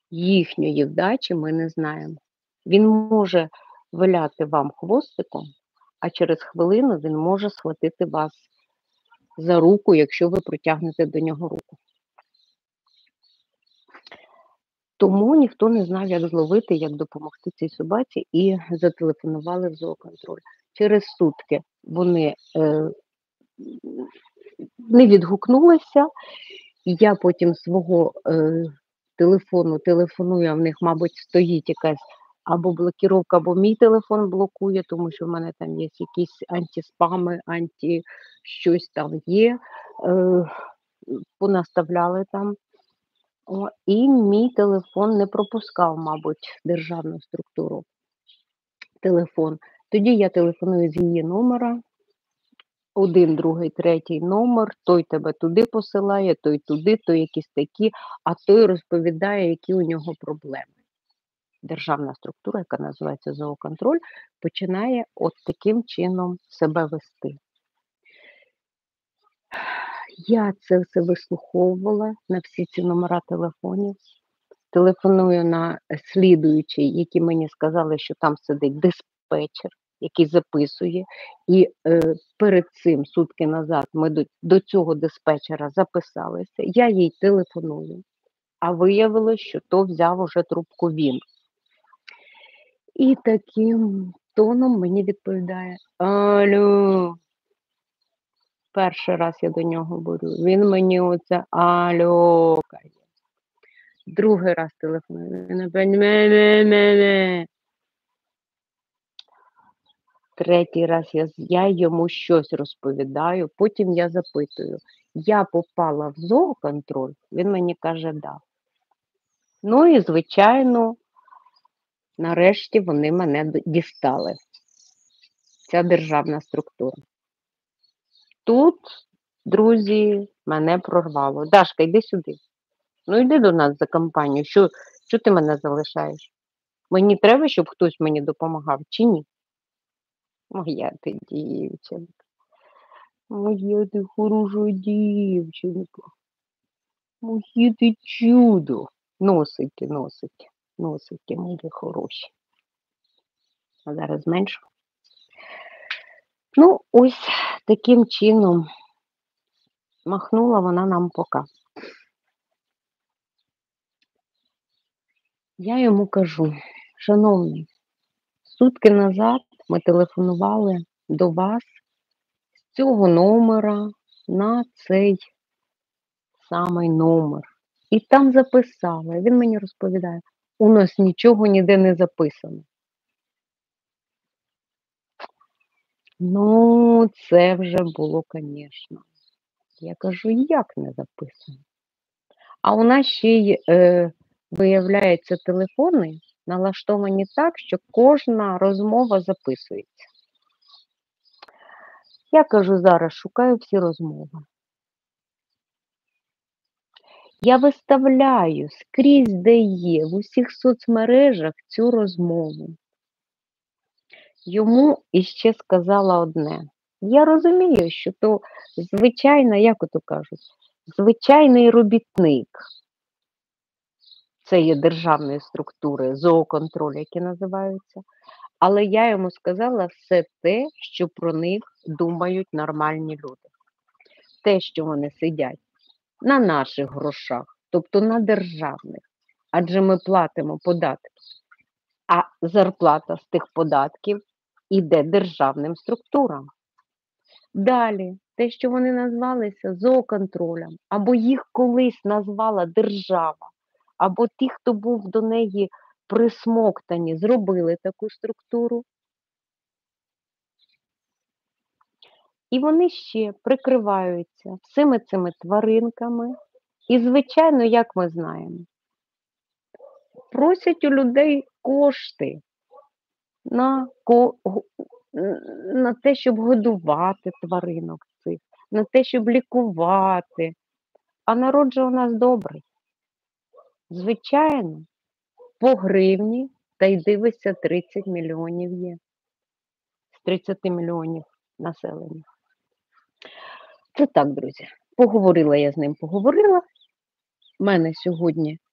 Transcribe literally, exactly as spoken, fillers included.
їхньої вдачі ми не знаємо. Він може виляти вам хвостиком, а через хвилину він може схватити вас за руку, якщо ви протягнете до нього руку. Тому ніхто не знав, як зловити, як допомогти цій собаці, і зателефонували в зооконтроль. Через сутки вони е, не відгукнулися, і я потім свого е, телефону телефоную, а в них, мабуть, стоїть якась або блокіровка, або мій телефон блокує, тому що в мене там є якісь антиспами, анті щось там є, е, понаставляли там. О, і мій телефон не пропускав, мабуть, державну структуру телефон. Тоді я телефоную з її номера, один, другий, третій номер, той тебе туди посилає, той туди, той якісь такі, а той розповідає, які у нього проблеми. Державна структура, яка називається зооконтроль, починає от таким чином себе вести. Я це все вислуховувала на всі ці номера телефонів. Телефоную на слідуючий, які мені сказали, що там сидить диспетчер, який записує. І е, перед цим, сутки назад, ми до, до цього диспетчера записалися. Я їй телефоную, а виявилось, що то взяв уже трубку він. І таким тоном мені відповідає: алло. Перший раз я до нього говорю, він мені оце алло каже. Другий раз телефоную, він опять ме-ме-ме-ме. Третій раз я, я йому щось розповідаю, потім я запитую, я попала в зооконтроль? Він мені каже, да. Ну і, звичайно, нарешті вони мене дістали. Ця державна структура. Тут, друзі, мене прорвало. Дашка, йди сюди. Ну йди до нас за компанію. Що, що ти мене залишаєш? Мені треба, щоб хтось мені допомагав, чи ні? Моя ти дівчинка. Моя ти хороша дівчинка. Моє ти чудо. Носики, носики, носики, мої хороші. А зараз менше. Ну, ось таким чином махнула вона нам пока. Я йому кажу, шановний, сутки назад ми телефонували до вас з цього номера на цей самий номер. І там записали. Він мені розповідає, у нас нічого ніде не записано. Ну, це вже було, звісно. Я кажу, як не записано? А у нас ще й, е, виявляється, телефони налаштовані так, що кожна розмова записується. Я кажу, зараз шукаю всі розмови. Я виставляю скрізь, де є, в усіх соцмережах цю розмову. Йому іще сказала одне. Я розумію, що то звичайна, як ото кажуть, звичайний робітник. Це є державної структури, зооконтроль, які називаються. Але я йому сказала все те, що про них думають нормальні люди. Те, що вони сидять на наших грошах, тобто на державних. Адже ми платимо податки. А зарплата з тих податків іде державним структурам. Далі, те, що вони назвалися зооконтролем, або їх колись назвала держава, або ті, хто був до неї присмоктані, зробили таку структуру. І вони ще прикриваються всіми цими тваринками. І, звичайно, як ми знаємо, просять у людей кошти на, на те, щоб годувати тваринок цих, на те, щоб лікувати. А народ же у нас добрий. Звичайно, по гривні, та й дивися, тридцять мільйонів є. З тридцяти мільйонів населення. Це так, друзі. Поговорила я з ним, поговорила. У мене сьогодні